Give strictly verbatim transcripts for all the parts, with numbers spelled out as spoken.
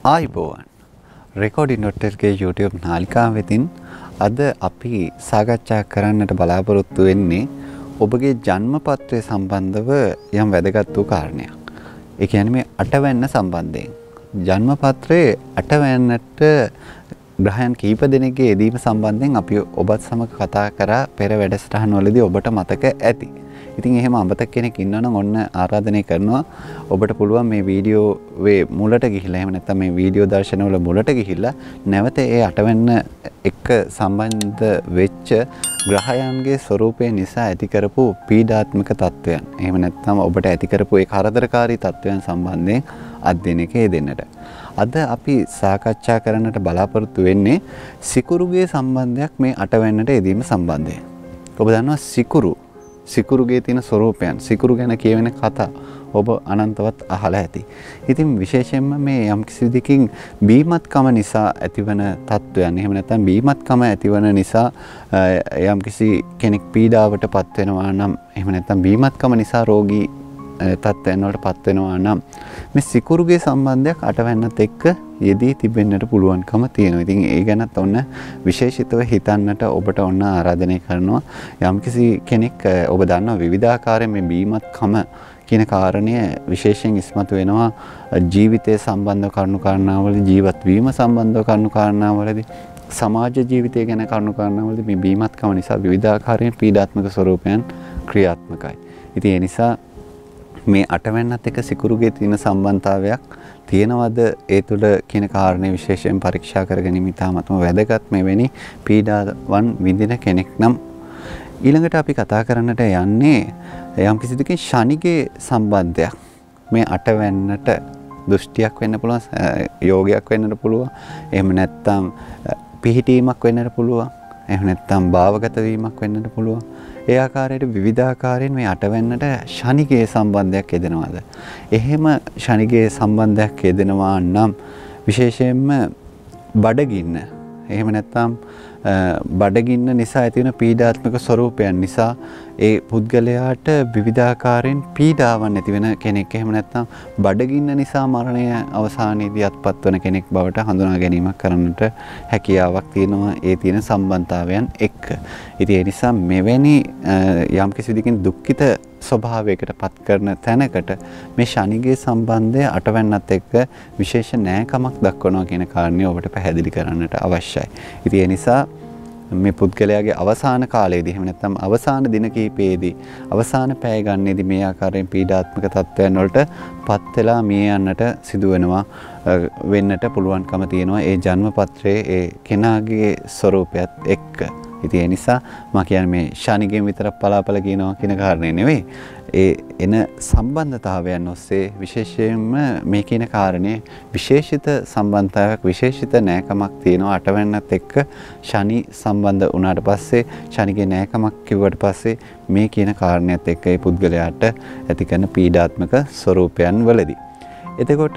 ආයිබෝවන් recording dot L K YouTube නාලිකාව වෙතින් අද අපි සාකච්ඡා කරන්නට බලාපොරොත්තු වෙන්නේ ඔබගේ ජන්මපත්‍රය සම්බන්ධව යම් වැදගත් වූ කාරණයක්. ඒ කියන්නේ මේ අටවැන්න සම්බන්ධයෙන්. ජන්මපත්‍රයේ අටවැන්නට ග්‍රහයන් කීප දෙනෙක්ගේ යෙදීම සම්බන්ධයෙන් අපි ඔබත් සමග කතා කරා පෙර වැඩසටහන් වලදී ඔබට මතක ඇති. ඉතින් එහෙම අමතක කෙනෙක් ඉන්නවනම් ඔන්න ආරාධනය කරනවා ඔබට පුළුවන් මේ වීඩියෝවේ මුලට ගිහිල්ලා එහෙම නැත්නම් මේ වීඩියෝ දර්ශනවල මුලට ගිහිල්ලා නැවත ඒ අටවැන්න එක්ක සම්බන්ධ වෙච්ච ග්‍රහයන්ගේ ස්වરૂපය නිසා ඇති කරපු පීඩාත්මක තත්වයන් එහෙම නැත්නම් ඔබට ඇති කරපු ඒ කරදරකාරී තත්වයන් සම්බන්ධයෙන් අධ්‍යයනයක යෙදෙන්නට. අද අපි සාකච්ඡා කරන්නට බලාපොරොත්තු වෙන්නේ සිකුරුගේ සම්බන්ධයක් මේ අටවැන්නට යෙදීම සම්බන්ධයෙන්. ඔබ දන්නවා සිකුරු සිකුරුගේ තියෙන ස්වરૂපයන් සිකුරු ගැන කියවෙන කතා ඔබ අනන්තවත් අහලා ඇති. ඉතින් විශේෂයෙන්ම මේ යම්කිසි දෙකින් බීමත්කම නිසා ඇතිවන තත්වයන් එහෙම නැත්නම් බීමත්කම ඇතිවන නිසා යම්කිසි කෙනෙක් පීඩාවට පත් වෙනවා නම් එහෙම නැත්නම් බීමත්කම නිසා රෝගී තත්ත්වයන් වලට පත් වෙනවා නම් මේ සිකුරුගේ සම්බන්ධයක් අටවැන්නත් එක්ක යෙදී තිබෙන්නට පුළුවන්කම තියෙනවා. ඉතින් ඒ ගැනත් ඔන්න විශේෂිතව හිතන්නට ඔබට ඔන්න ආරාධනය කරනවා. යම්කිසි කෙනෙක් ඔබ දන්නවා විවිධාකාරයෙන් මේ බීමත්කම කියන කාරණය විශේෂයෙන් ඉස්මතු වෙනවා ජීවිතය සම්බන්ධ කරුණු කාරණාවලදී ජීවත් වීම සම්බන්ධව කරුණු කාරණාවලදී සමාජ ජීවිතය ගැන කරුණු කාරණාවලදී මේ බීමත්කම නිසා විවිධාකාරයෙන් පීඩාත්මක ස්වરૂපයන් ක්‍රියාත්මකයි. ඉතින් ඒ නිසා මේ අටවැන්නත් එක්ක සිකුරුගේ තියෙන සම්බන්ධතාවයක් තියෙනවද ඒ තුළ කියන කාරණේ විශේෂයෙන් පරීක්ෂා කර ගැනීම ඉතාමත්ම වැදගත් මෙවැනි පීඩාවන් විඳින කෙනෙක් නම්. ඊළඟට අපි කතා කරන්නට යන්නේ යම් කිසි දෙයකින් ශනිගේ සම්බන්ධයක් මේ අටවැන්නට දෘෂ්ටියක් වෙන්න පුළුවන් යෝගයක් වෙන්නට පුළුවන් එහෙම නැත්නම් පිහිටීමක් වෙන්නට පුළුවන් එහෙම නැත්නම් භාවගත වීමක් වෙන්නට පුළුවන්. ඒ ආකාරයට විවිධාකාරයෙන් මේ අටවැන්නට ශනිගේ සම්බන්ධයක් යෙදෙනවාද? එහෙම ශනිගේ සම්බන්ධයක් යෙදෙනවා නම් විශේෂයෙන්ම බඩගින්න එහෙම නැත්නම් බඩගින්න නිසා ඇතිවන පීඩාත්මක ස්වરૂපයන් නිසා ඒ පුද්ගලයාට විවිධාකාරයෙන් පීඩාවන් ඇති වෙන කෙනෙක් එහෙම නැත්නම් බඩගින්න නිසා මරණය අවසානයේදී අත්පත් වන කෙනෙක් බවට හඳුනා ගැනීමක් කරන්නට හැකියාවක් තියෙනවා ඒ තියෙන සම්බන්ධතාවයන් එක්ක. ඉතින් ඒ නිසා මෙවැනි යම් කිසි දෙකින් දුක්ඛිත ස්වභාවයකට පත් කරන තැනකට මේ ශනිගේ සම්බන්ධය අටවැන්නත් එක්ක විශේෂ නෑකමක් දක්වනවා කියන කාරණේ ඔබට පැහැදිලි කරන්නට අවශ්‍යයි. ඉතින් ඒ නිසා මේ පුද්ගලයාගේ අවසාන කාලයේදී එහෙම නැත්නම් අවසාන දින කිහිපයේදී අවසාන පැය ගන්නේදී මේ ආකාරයෙන් පීඩාත්මක තත්ත්වයන් වලට පත් වෙලා මිය යන්නට සිදු වෙනවා වෙන්නට පුළුවන්කම තියෙනවා ඒ ජන්මපත්‍රයේ ඒ කෙනාගේ ස්වરૂපයත් එක්ක. ඉතින් ඒ නිසා මම කියන්නේ මේ ශනිගෙන් විතරක් පලාපල කියනවා කියන කාරණේ නෙවෙයි. ඒ එන සම්බන්ධතාවයන් ඔස්සේ විශේෂයෙන්ම මේ කියන කාරණේ විශේෂිත සම්බන්ධතාවයක් විශේෂිත නෑකමක් තියෙනවා අටවැන්නත් එක්ක ශනි සම්බන්ධ වුණාට පස්සේ ශනිගේ නෑකමක් කිව්වට පස්සේ මේ කියන කාරණේත් එක්ක ඒ පුද්ගලයාට ඇති කරන පීඩාත්මක ස්වરૂපයන් වලදී. එතකොට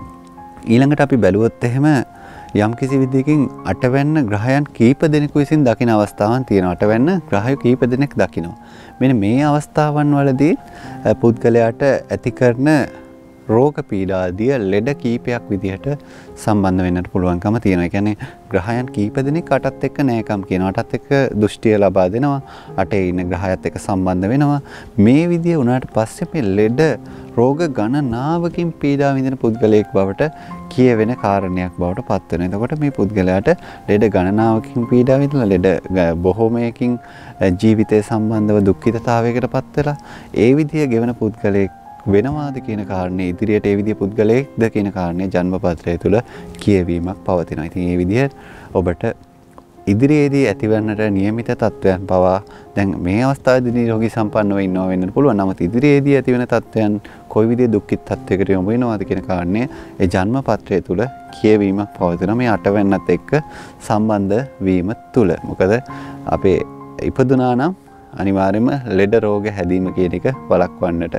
ඊළඟට අපි බැලුවොත් එහෙම යම් කිසි විදිහකින් අටවැන්න ග්‍රහයන් කීප දෙනෙකු විසින් දකින අවස්ථාවන් තියෙනවා. අටවැන්න ග්‍රහය කීප දෙනෙක් දකිනවා. මෙන්න මේ අවස්ථාවන් වලදී පුද්ගලයාට ඇති කරන රෝග පීඩාදිය ලෙඩ කීපයක් විදිහට සම්බන්ධ වෙන්නට පුළුවන්කම තියෙනවා. ඒ කියන්නේ ග්‍රහයන් කීප දෙනෙක් අටත් එක්ක නෑකම් කියනවා. අටත් එක්ක දෘෂ්ටිය ලබා දෙනවා. අටේ ඉන්න ග්‍රහයත් එක්ක සම්බන්ධ වෙනවා. මේ විදිය වුණාට පස්සේ මේ ලෙඩ රෝග ගණනාවකින් පීඩා විඳින පුද්ගලයෙක් බවට කියවෙන කාරණයක් බවට පත් වෙනවා. එතකොට මේ පුද්ගලයාට ලෙඩ ගණනාවකින් පීඩා විඳලා ලෙඩ බොහෝමයකින් ජීවිතය සම්බන්ධව දුක්ඛිතතාවයකට පත් වෙලා ඒ විදිය ගෙවන පුද්ගලයෙක් වෙනවාද කියන කාරණේ ඉදිරියට ඒ විදිය පුද්ගලයෙක්ද කියන කාරණේ ජන්මපත්‍රය තුළ කියවීමක් පවතිනවා. ඉතින් මේ විදිය ඔබට ඉදිරියේදී ඇතිවන්නට නියමිත තත්ත්වයන් පවා දැන් මේ අවස්ථාවේදී නිරෝගී සම්පන්නව ඉන්නවා වෙන්න පුළුවන්. නමුත් ඉදිරියේදී ඇතිවෙන තත්ත්වයන් කොයි විදිහේ දුක්ඛිත තත්ත්වයකට යොමු වෙනවාද කියන කාරණේ ඒ ජන්මපත්‍රය තුළ කියවීමක් පවතිනවා මේ අටවැන්නත් එක්ක සම්බන්ධ වීම තුළ. මොකද අපේ ඉපදුනා නම් අනිවාර්යයෙන්ම ලෙඩ රෝග හැදීම කියන එක වළක්වන්නට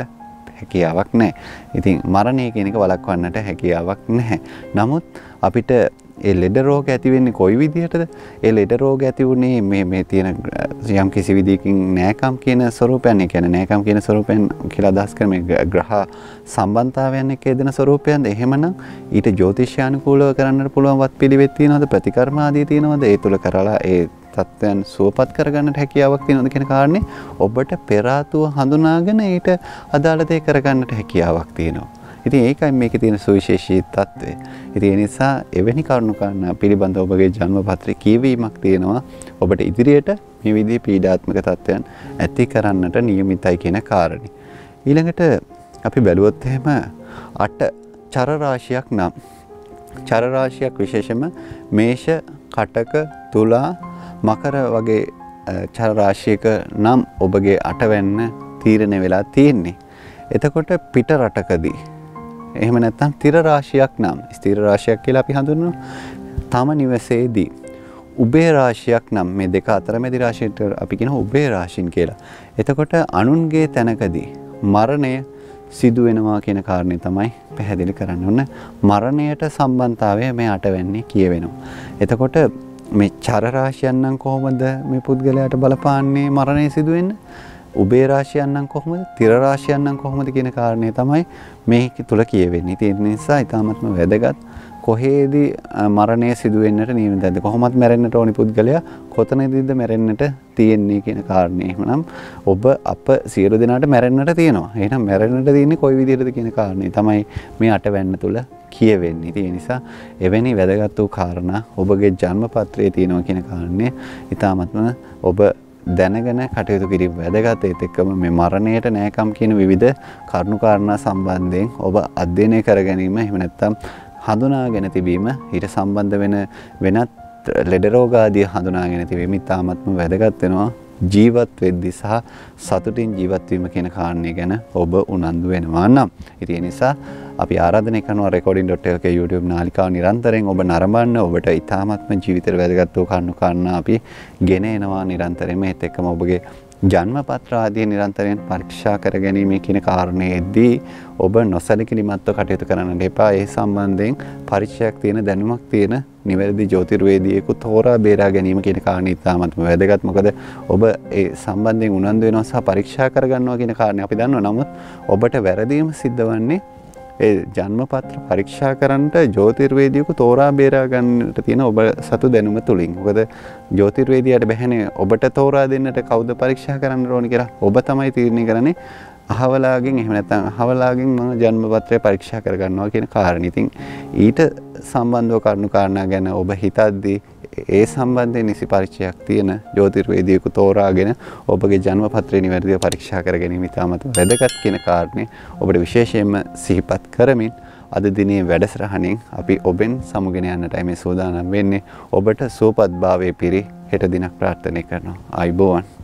හැකියාවක් නැහැ. ඉතින් මරණය කියන එක වළක්වන්නට හැකියාවක් නැහැ. නමුත් අපිට ඒ ලෙඩ රෝග ඇති වෙන්නේ කොයි විදිහටද? ඒ ලෙඩ රෝග ඇති වුණේ මේ මේ තියෙන යම් කිසි විදිහකින් නෑකම් කියන ස්වરૂපයන්, ඒ කියන්නේ නෑකම් කියන ස්වરૂපයෙන් කියලා අදහස් කරන මේ ග්‍රහ සම්බන්ධතාවයන් එක්ක එදෙන ස්වરૂපයන්ද? එහෙමනම් ඊට ජ්‍යොතිෂානුකූලව කරන්නට පුළුවන් වත් පිළිවෙත් තියෙනවද? ප්‍රතිකර්ම ආදී තියෙනවද? ඒ තුල කරලා ඒ තත්ත්වයන් සුවපත් කරගන්නට හැකියාවක් තියෙනවද කියන කාරණේ ඔබට පෙර ආතුව හඳුනාගෙන ඊට අදාළ දේ කරගන්නට හැකියාවක් තියෙනවා. ඉතින් ඒකයි මේකේ තියෙන සුවිශේෂී తත්වය. ඉතින් ඒ නිසා එවැනි කරුණු කාරණා පිළිබඳව ඔබගේ ජන්මපත්‍රයේ කියවීමක් තියෙනවා. ඔබට ඉදිරියට මේ විදිහේ පීඩාත්මක තත්ත්වයන් ඇති කරන්නට නියමිතයි කියන කාරණේ. ඊළඟට අපි බැලුවොත් එහෙම අට චර රාශියක් නම් චර රාශියක් විශේෂයෙන්ම මේෂ, කටක, තුලා, මකර වගේ චර රාශියක නම් ඔබගේ අටවැන්න තීරණය වෙලා තියෙන්නේ. එතකොට පිට රටකදී එහෙම නැත්නම් තිර රාශියක් නම් ස්ථිර රාශියක් කියලා අපි හඳුන්වනවා. තම නිවසේදී උභය රාශියක් නම් මේ දෙක අතරමැදි රාශියට අපි කියනවා උභය රාශින් කියලා. එතකොට අනුන්ගේ තැනකදී මරණය සිදු වෙනවා කියන කාරණේ තමයි පැහැදිලි කරන්න ඕන. මරණයට සම්බන්ධතාවය මේ අටවැන්නේ කියවෙනවා. එතකොට මේ චර රාශියන් නම් කොහොමද මේ පුද්ගලයාට බලපාන්නේ මරණය සිදු වෙන්න? උභය රාශියන් නම් කොහොමද? තිර රාශියන් නම් කොහොමද කියන කාරණේ තමයි මේ තුල කියවෙන්නේ. ඒ නිසා ඊටාත්ම වැදගත් කොහේදී මරණය සිදු වෙන්නට නියමිතද? කොහොමද මැරෙන්නට ඕනි පුද්ගලයා? කොතනදීද මැරෙන්නට තියෙන්නේ කියන කාරණේ. එහෙනම් ඔබ අප සියලු දෙනාට මැරෙන්නට තියෙනවා. එහෙනම් මැරෙන්නට තියෙන්නේ කොයි විදිහටද කියන කාරණේ තමයි මේ අටවැන්න තුල කියවෙන්නේ. ඒ නිසා එවැනි වැදගත් වූ කාරණා ඔබගේ ජන්මපත්‍රයේ තියෙනවා කියන කාරණේ ඊටාත්ම ඔබ දැනගෙන කටයුතු කිරීම වැදගත්. ඒත් එක්කම මේ මරණයට නෑකම් කියන විවිධ කරුණු කාරණා සම්බන්ධයෙන් ඔබ අධ්‍යයනය කර ගැනීම, එහෙම නැත්නම් හඳුනාගෙන තිබීම, ඊට සම්බන්ධ වෙන වෙනත් ලෙඩ රෝග ආදී හඳුනාගෙන තිබීම ඉතාමත්ම වැදගත් වෙනවා ජීවත් වෙද්දී සහ සතුටින් ජීවත් වීම කියන කාරණේ ගැන ඔබ උනන්දු වෙනවා නම්. ඉතින් ඒ නිසා අපි ආරාධනය කරනවා recording dot l k YouTube නාලිකාව නිරන්තරයෙන් ඔබ නරඹන්න. ඔබට ඉතාමත්ම ජීවිතේට වැදගත් වූ කරුණු කාරණා අපි ගෙන එනවා නිරන්තරයෙන්ම. ඒත් එක්කම ඔබගේ ජන්මපත්‍ර ආදී නිරන්තරයෙන් පරීක්ෂා කර ගැනීම කියන කාරණේදී ඔබ නොසැලකිලිමත්ව කටයුතු කරන්න එපා. ඒ සම්බන්ධයෙන් පරිචයක් තියෙන, දැනුමක් තියෙන නිවැරදි ජ්‍යොතිර්වේදියෙකු තෝරා බේරා ගැනීම කියන කාරණේ ඉතාමත්ම වැදගත්. මොකද ඔබ ඒ සම්බන්ධයෙන් උනන්දු වෙනවා සහ පරීක්ෂා කරගන්නවා කියන කාරණේ අපි දන්නවා. නමුත් ඔබට වැරදීම සිද්ධ වන්නේ ඒ ජන්මපත්‍ර පරීක්ෂා කරන්නට ජ්‍යොතිර්වේදියෙකු තෝරා බේරා ගන්නට තියෙන ඔබ සතු දැනුම තුලින්. මොකද ජ්‍යොතිර්වේදියාට බැහැනේ ඔබට තෝරා දෙන්නට කවුද පරීක්ෂා කරන්න ඕනේ කියලා. ඔබ තමයි තීරණය කරන්නේ අහවලාගෙන්, එහෙම නැත්නම් අහවලාගෙන් මම ජන්මපත්‍රය පරීක්ෂා කරගන්නවා කියන කාරණේ. ඉතින් ඊට සම්බන්ධව කරුණු කාරණා ගැන ඔබ හිතද්දී ඒ සම්බන්ධයෙන් නිසි පරිචයක් තියෙන ජ්‍යොතිර්වේදියෙකු තෝරාගෙන ඔබගේ ජන්මපත්‍රය නිවැරදිව පරීක්ෂා කර ගැනීම ඉතාමත් වැදගත් කියන කාරණේ ඔබට විශේෂයෙන්ම සිහිපත් කරමින් අද දිනේ වැඩසටහනින් අපි ඔබෙන් සමුගෙන යන්නටයි මේ සූදානම් වෙන්නේ. ඔබට සුවපත් භාවයේ පිරි හෙට දිනක් ප්‍රාර්ථනා කරනවා. ආයුබෝවන්.